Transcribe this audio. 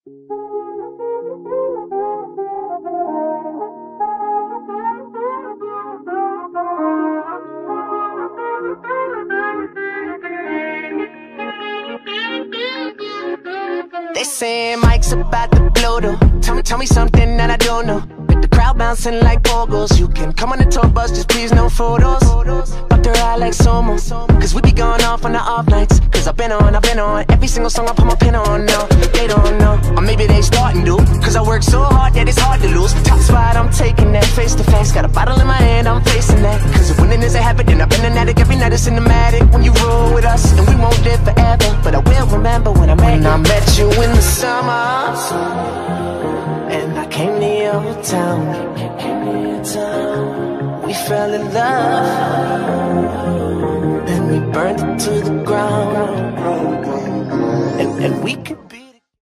They saying Mike's about to blow though. Tell me something that I don't know. With the crowd bouncing like pogos. You can come on the tour bus, just please no photos. But they're out like Somo, cause we be going off on the off nights. Cause I've been on every single song I put my pin on now. They don't know, or maybe they starting to. Cause I work so hard that it's hard to lose. Top spot, I'm taking that face to face. Got a bottle in my hand, I'm facing that. Cause if winning is a habit, then I've been an addict. Every night it's cinematic when you roll with us. And we won't live forever, but I will remember when I met you in the summer. And I came to your town. We fell in love, then we burned it to the ground. And we could